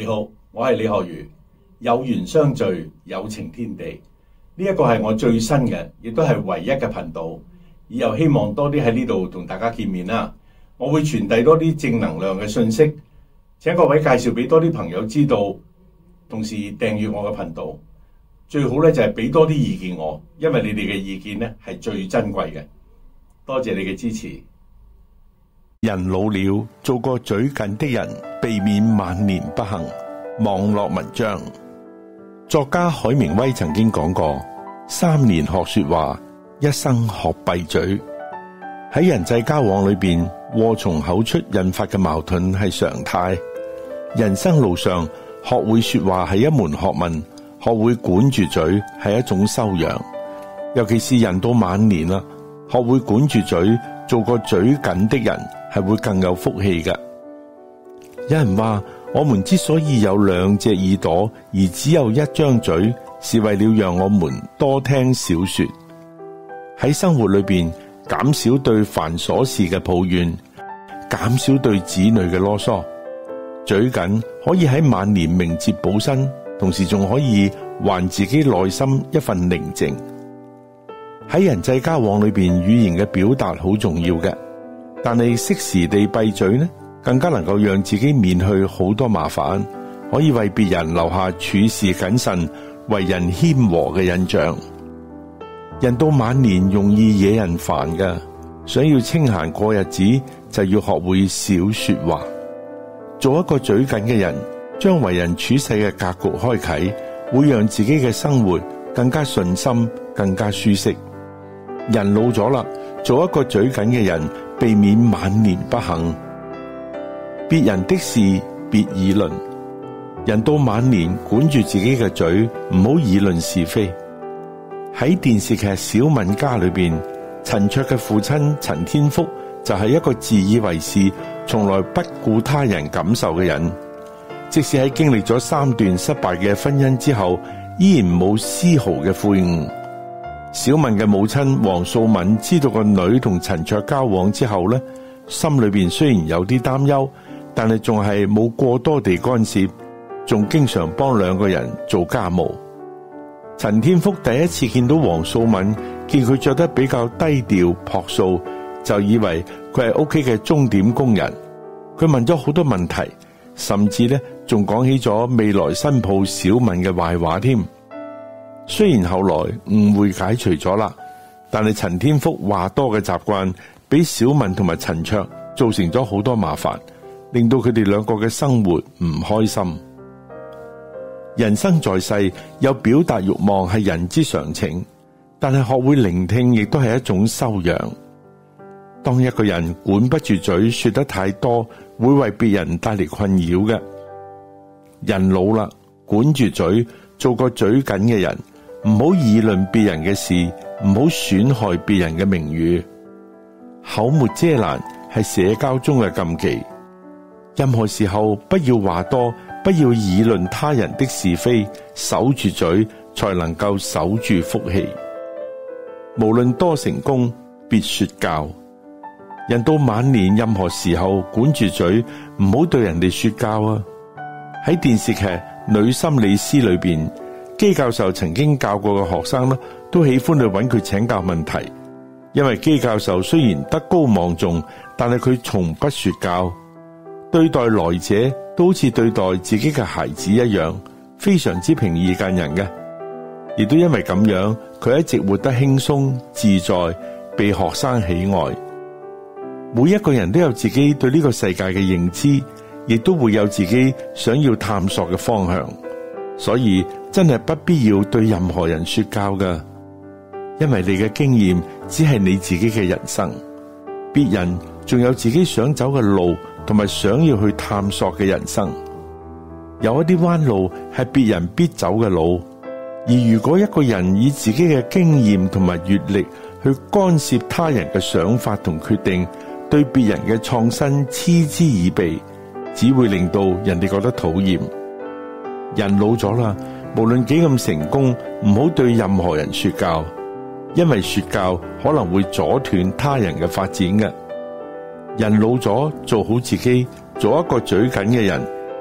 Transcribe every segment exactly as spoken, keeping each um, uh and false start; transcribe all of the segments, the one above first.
你好，我係李學儒。有緣相聚，有情天地。呢、這、一個係我最新嘅，亦都係唯一嘅頻道。以後希望多啲喺呢度同大家見面啦。我會傳遞多啲正能量嘅信息，請各位介紹俾多啲朋友知道，同時訂閱我嘅頻道。最好咧就係俾多啲意見我，因為你哋嘅意見咧係最珍貴嘅。多謝你嘅支持。 人老了，做個嘴緊的人，避免晚年不幸。網絡文章，作家海明威曾經講過：三年學說話，一生學閉嘴。喺人際交往裏邊，禍從口出引發嘅矛盾係常態。人生路上，學會說話係一門學問，學會管住嘴係一種修養。尤其是人到晚年啦，學會管住嘴，做個嘴緊的人，係會更有福氣嘅。有人話，我們之所以有兩隻耳朵而只有一張嘴，是為了讓我們多聽少說。喺生活裏邊，減少對繁瑣事嘅抱怨，減少對子女嘅囉嗦。嘴緊可以喺晚年明哲保身，同時仲可以還自己內心一份寧靜。喺人際交往裏邊，語言嘅表達好重要嘅，但係適時地閉嘴呢，更加能夠讓自己免去好多麻煩，可以為別人留下處事謹慎、為人謙和嘅印象。人到晚年容易惹人煩嘅，想要清閒過日子，就要學會少說話。做一個嘴緊嘅人，將為人處世嘅格局開啟，會讓自己嘅生活更加順心、更加舒適。人老咗啦，做一個嘴緊嘅人，避免晚年不幸。別人的事別議論，人到晚年管住自己嘅嘴，唔好議論是非。喺電視劇《小敏家》裏邊，陳卓嘅父親陳天福就係一個自以為是、從來不顧他人感受嘅人。即使喺經歷咗三段失敗嘅婚姻之後，依然冇絲毫嘅悔悟。小敏嘅母親黃素敏知道個女同陳卓交往之後呢，心裏邊雖然有啲擔憂，但係仲係冇過多地干涉，仲經常幫兩個人做家務。陳天福第一次見到黃素敏，見佢着得比較低調樸素，就以為佢係屋企嘅鐘點工人。佢問咗好多問題，甚至咧仲講起咗未來新抱小敏嘅壞話添。雖然後來誤會解除咗啦，但係陳天福話多嘅習慣，俾小敏同埋陳卓造成咗好多麻煩，令到佢哋兩個嘅生活唔開心。人生在世，有表達欲望係人之常情，但係學會聆聽亦都係一種修養。當一個人管不住嘴，說得太多，會為別人帶嚟困擾嘅。人老啦，管住嘴，做個嘴緊嘅人，唔好議論別人嘅事，唔好損害別人嘅名譽。口沒遮攔係社交中嘅禁忌，任何時候不要話多，不要議論他人的是非，守住嘴才能夠守住福氣。無論多成功，別說教。人到晚年，任何時候管住嘴，唔好對人哋說教啊！喺電視劇《女心理師》裏邊，姬教授曾經教過嘅學生呢，都喜歡去揾佢請教問題，因為姬教授雖然德高望重，但係佢從不說教，對待來者都好似對待自己嘅孩子一樣，非常之平易近人嘅。亦都因為咁樣，佢一直活得輕鬆自在，被學生喜愛。每一個人都有自己對呢個世界嘅認知，亦都會有自己想要探索嘅方向，所以真係不必要對任何人說教㗎，因為你嘅經驗只係你自己嘅人生，別人仲有自己想走嘅路，同埋想要去探索嘅人生。有一啲彎路係別人必走嘅路，而如果一個人以自己嘅經驗同埋閱歷去干涉他人嘅想法同決定，對別人嘅創新嗤之以鼻，只會令到人哋覺得討厭。人老咗啦，無論幾咁成功，唔好對任何人說教，因為說教可能會阻斷他人嘅發展嘅。人老咗，做好自己，做一個嘴緊嘅人，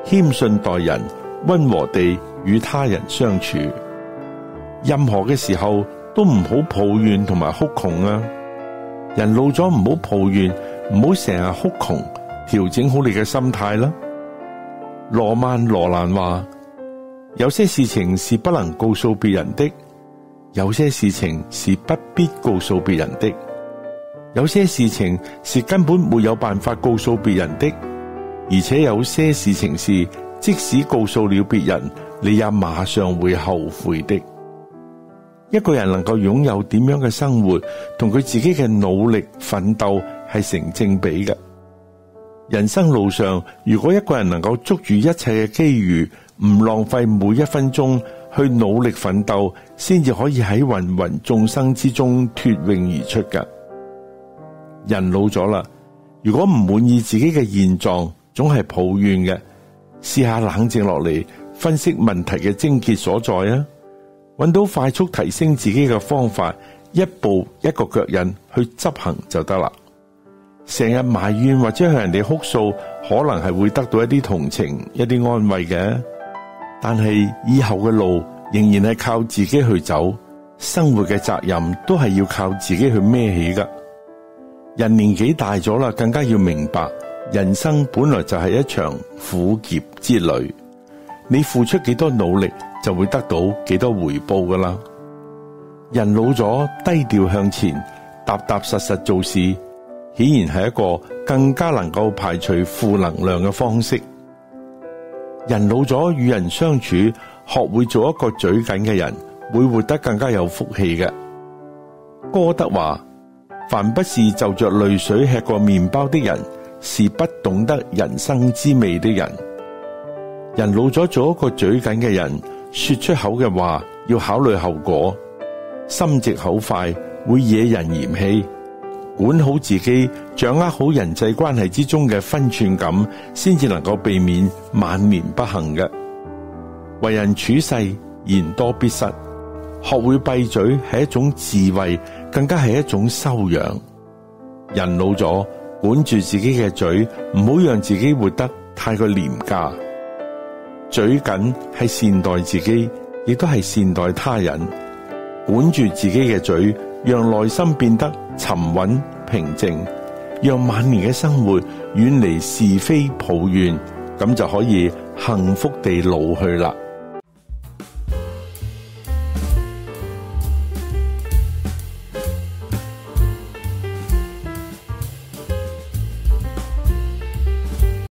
謙遜待人，溫和地與他人相處。任何嘅時候都唔好抱怨同埋哭窮啊！人老咗唔好抱怨，唔好成日哭窮，調整好你嘅心態啦。羅曼羅蘭話：有些事情是不能告訴別人的，有些事情是不必告訴別人的，有些事情是根本沒有辦法告訴別人的，而且有些事情是即使告訴了別人，你也馬上會後悔的。一個人能夠擁有點樣嘅生活，同佢自己嘅努力奮鬥係成正比嘅。人生路上，如果一個人能夠捉住一切嘅機遇，唔浪費每一分鐘去努力奮鬥，先至可以喺芸芸眾生之中脫穎而出嘅。人老咗啦，如果唔滿意自己嘅現狀，總係抱怨嘅，試下冷靜落嚟，分析問題嘅症結所在啊！揾到快速提升自己嘅方法，一步一個腳印去執行就得啦。成日埋怨或者向人哋哭訴，可能係會得到一啲同情、一啲安慰嘅，但係以後嘅路仍然係靠自己去走，生活嘅責任都係要靠自己去孭起噶。人年紀大咗啦，更加要明白，人生本來就係一場苦澀之旅，你付出幾多努力，就會得到幾多回報噶啦。人老咗，低調向前，踏踏實實做事，顯然係一個更加能夠排除負能量嘅方式。人老咗，與人相處，學會做一個嘴緊嘅人，會活得更加有福氣嘅。歌德話：凡不是就着淚水吃過麵包的人，是不懂得人生之味的人。人老咗，做一個嘴緊嘅人，說出口嘅話要考慮後果，心直口快會惹人嫌棄。管好自己，掌握好人際關係之中嘅分寸感，先至能夠避免晚年不幸嘅。為人處世，言多必失，學會閉嘴係一種智慧，更加係一種修養。人老咗，管住自己嘅嘴，唔好讓自己活得太過廉價。嘴緊係善待自己，亦都係善待他人。管住自己嘅嘴，讓內心變得沉穩平靜，讓晚年嘅生活遠離是非抱怨，咁就可以幸福地老去啦。